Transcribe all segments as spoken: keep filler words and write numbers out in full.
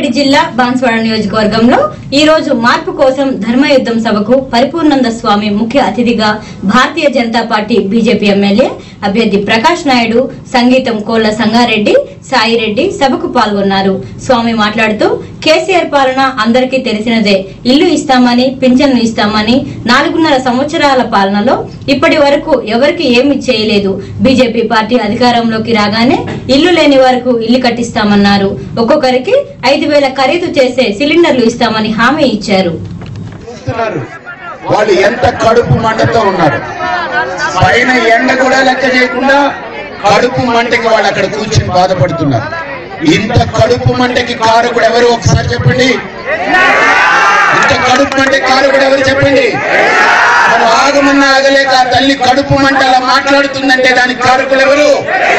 రంగారెడ్డి జిల్లా బాన్స్వాడ నియోజకవర్గంలో ఈ రోజు మార్పు కోసం ధర్మయుద్ధం సభకు పరిపూర్ణానంద స్వామి ముఖ్య అతిథిగా Bharatiya Janata party BJP MLA అభ్యర్థి ప్రకాష్ నాయుడు, సంగీతం కోళ్ల సంగారెడ్డి, సాయిరెడ్డి సభకు పాల్గొన్నారు. స్వామి మాట్లాడుతూ కేసీఆర్ పాలన అందరికీ తెలిసినదే. ఇల్లు ఇస్తామని, పింఛన్ను ఇస్తామని నాలుగున్నర సంవత్సరాల పాలనలో ఇప్పటి వరకు ఎవరికి ఏమి చేయలేదు. బీజేపీ పార్టీ అధికారంలోకి రాగానే ఇల్లు లేని వారికి ఇల్లు కట్టిస్తామన్నారు. ఒక్కొక్కరికి ఐదు వేల ఖరీదు చేసే సిలిండర్లు ఇస్తామని హామీ ఇచ్చారు. వాళ్ళు ఎంత కడుపు మంటతో ఉన్నారు. పైన ఎండ కూడా లెక్క చేయకుండా కడుపు మంటకి వాళ్ళు అక్కడ కూర్చొని బాధపడుతున్నారు. ఇంత కడుపు మంటకి కారకుడు ఎవరు ఒకసారి చెప్పండి. ఇంత కడుపు మంటకి కారకుడు ఎవరు చెప్పండి. మనం ఆగమన్నా ఆగలేక తల్లి కడుపు మంట అలా మాట్లాడుతుందంటే దానికి కారకుడు ఎవరు?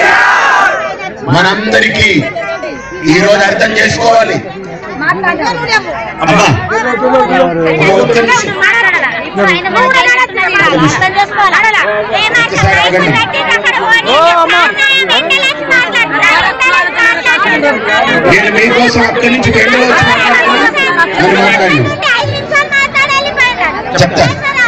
మనందరికీ ఈ రోజు అర్థం చేసుకోవాలి. అమ్మా నేను మీకోసం అక్కడి నుంచి ఎండలో చెప్తా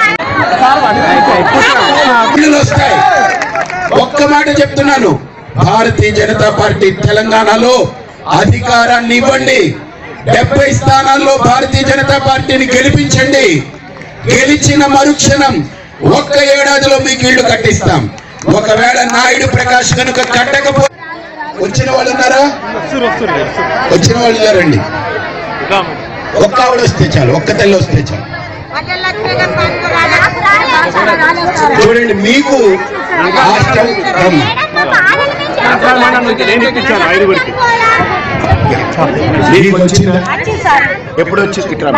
వస్తాయి. ఒక్క మాట చెప్తున్నాను, భారతీయ జనతా పార్టీ తెలంగాణలో అధికారాన్ని ఇవ్వండి. డెబ్బై స్థానాల్లో భారతీయ జనతా పార్టీని గెలిపించండి. గెలిచిన మరుక్షణం ఒక్క ఏడాదిలో మీకు ఇళ్లు కట్టిస్తాం. ఒకవేళ నాయుడు ప్రకాష్ కనుక కట్టకపోతే వచ్చిన వాళ్ళు ఉన్నారా? వచ్చిన వాళ్ళు ఉన్నారండి. ఒక్క ఆవిడ వస్తే చాలు, ఒక్క తెల్ల వస్తే చాలు. చూడండి, మీకు ఎప్పుడు వచ్చింది ఇక్కడ?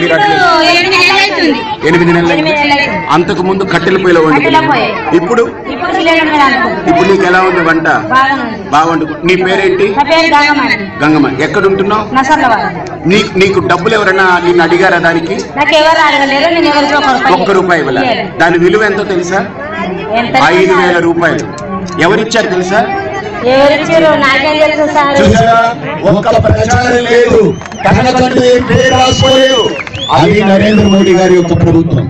ఎనిమిది నెలలు. అంతకు ముందు కట్టెల పొయ్యిలో వండుకున్నాను. ఇప్పుడు ఇప్పుడు నీకు ఎలా ఉంది వంట? బాగుండు. నీ పేరేంటి? గంగమ్మ. ఎక్కడ ఉంటున్నావు? నీకు నీకు డబ్బులు ఎవరన్నా నిన్ను అడిగారా? దానికి ఒక్క రూపాయి ఇవ్వాల. దాని విలువ ఎంతో తెలుసా? ఐదు వేల రూపాయలు. ఎవరిచ్చారు తెలుసా? ఒక్క ప్రచారం లేదు, కనకంటూ ఏం పేరు రాసుకోలేదు. అది నరేంద్ర మోడీ గారి యొక్క ప్రభుత్వం.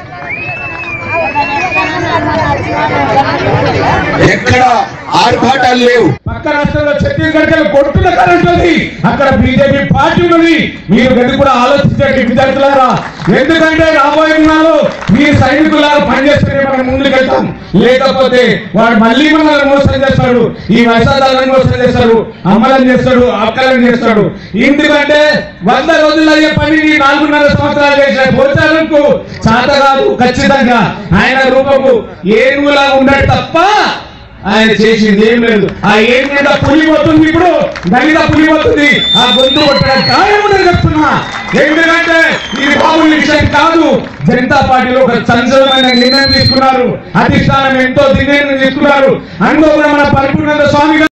ఎక్కడ ఆర్భాటాలు లేవు. పక్క రాష్ట్రంలో ఛత్తీస్గఢ్ కొడుతున్న కరెంట్ ఉంది, అక్కడ బీజేపీ పార్టీ ఉన్నది. మీరు గది కూడా ఆలోచించండి విద్యార్థులారా. ఎందుకంటే రాబోయే నాలో మీరు సైనికులాగా పనిచేస్తేనే మనం ముందుకు వెళ్తాం. లేకపోతే వాడు మళ్ళీ మనల్ని మోసం చేస్తాడు. ఈ వైశాఖాలను మోసం చేస్తాడు, అమలం చేస్తాడు, అక్కలం చేస్తాడు. ఎందుకంటే వంద రోజులు అయ్యే పనిని నాలుగున్నర సంవత్సరాలు చేసిన పోచాలకు చాత కాదు. ఖచ్చితంగా ఆయన రూపము ఏనుగులా ఉన్నాడు తప్ప ఆయన చేసింది ఏం లేదు. ఆ ఏం మీద పులి పోతుంది, ఇప్పుడు దళిత పులి పోతుంది. ఆ గొంతు కొట్టడం చెప్తున్నా. ఎందుకంటే ఇది బాబుల విషయం కాదు. జనతా పార్టీలో ఒక సంచలనమైన నిర్ణయం తీసుకున్నారు. అధిష్టానం ఎంతో నిర్ణయం తీసుకున్నారు. అందులో మన పరిపూర్ణానంద స్వామి